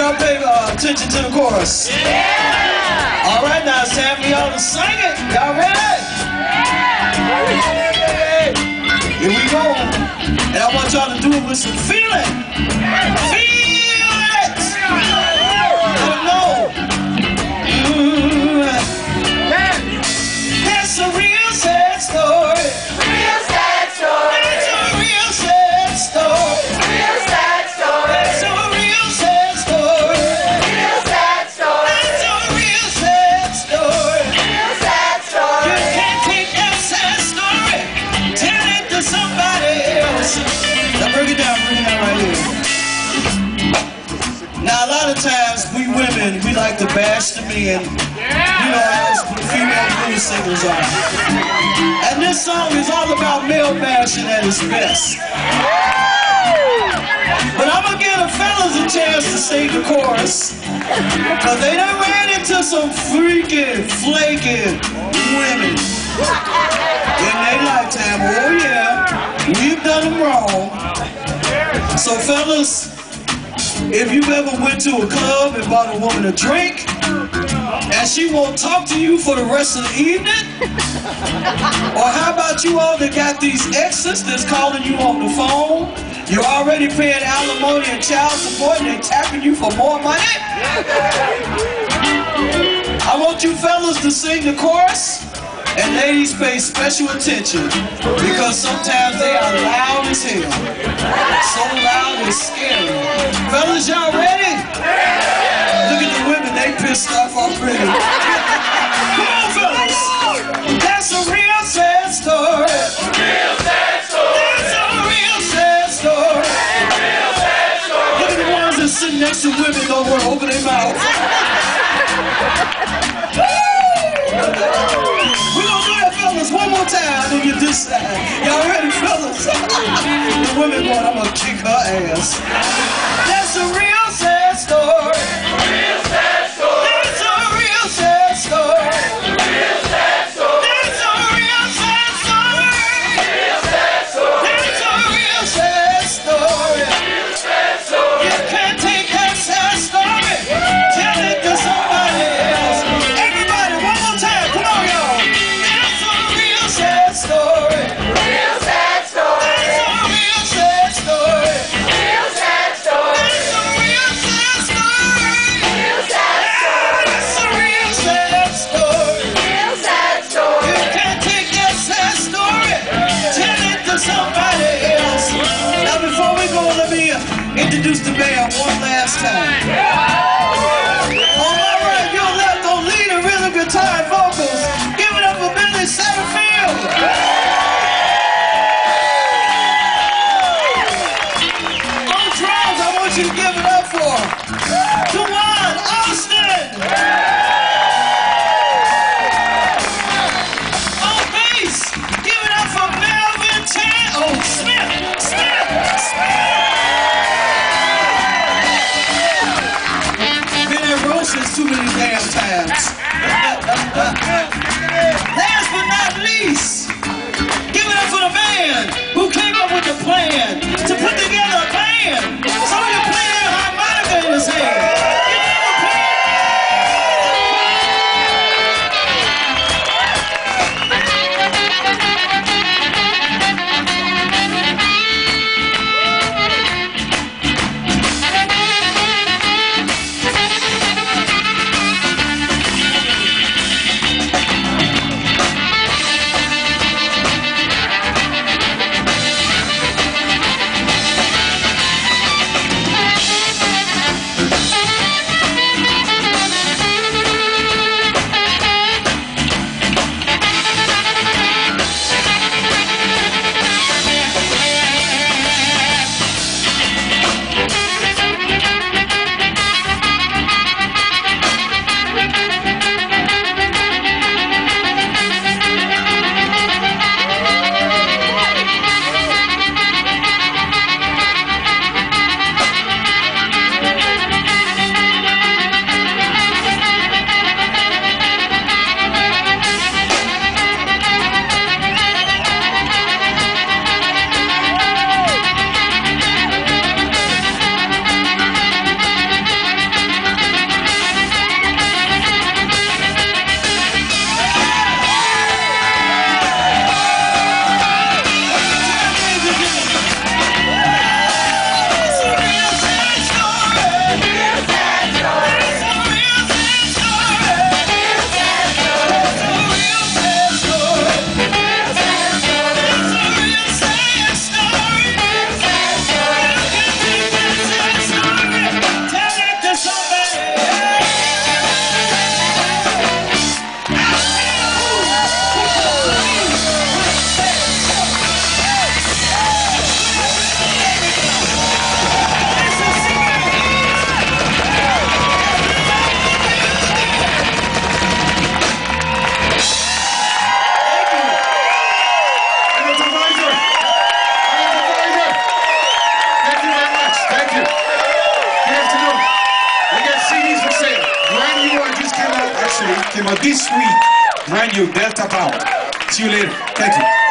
y'all pay attention to the chorus? Yeah! All right, now it's time for y'all to sing it. Y'all ready? Yeah! Here we go. And I want y'all to do it with some feeling. Feel it! Let them know. That's a real sad story. Real sad story. That's a real sad story. Real sad story. That's a real sad story. Real sad story. That's a real sad story. Real sad story. You can't take that sad story, tell it to somebody else. Now bring it down right here. Now a lot of times we women, we like to bash the men. You know how female blues singers are. And this song is all about male bashing at its best. But I'm gonna give the fellas a chance to sing the chorus, cause they done ran into some freaking, flaking women in their lifetime. Oh yeah, we've done them wrong. So fellas, if you ever went to a club and bought a woman a drink, and she won't talk to you for the rest of the evening, or how about you all that got these exes that's calling you on the phone, you're already paying alimony and child support and they're tapping you for more money? I want you fellas to sing the chorus, and ladies pay special attention, because sometimes they are loud as hell. So loud it's scary. Fellas, y'all ready? Look at the women, they pissed off already. Come on, fellas. That's a real sad story. Real sad story. That's a real sad story. Real sad story. Look at the ones that sit next to women don't want to open their mouth. We're gonna do that, fellas, one more time, then you decide. Y'all ready, fellas? The women going, I'm gonna kick her ass. That's a real sad story. Real sad story. That's a real sad story. Real sad story. That's a real sad story. Real sad story. That's a real sad story. Real sad story. You can't take that sad story, tell it to somebody else. Everybody, one more time, come on, y'all. That's a real sad story. Real sad story. That's a real sad story. Real sad story. That's a real sad story. Real sad story. That's a real sad story. Real sad story. You can't take that sad story, tell it to somebody else. Now before we go, let me introduce the band one last time. On my right, your left, on lead and rhythm guitar and vocals, give it up for Billy Satterfield. On drums, I want you to give it up for Juwan Austin. On bass, give it up for Melvin Smith. especially to my this week brand new Delta Power. See you later. Thank you.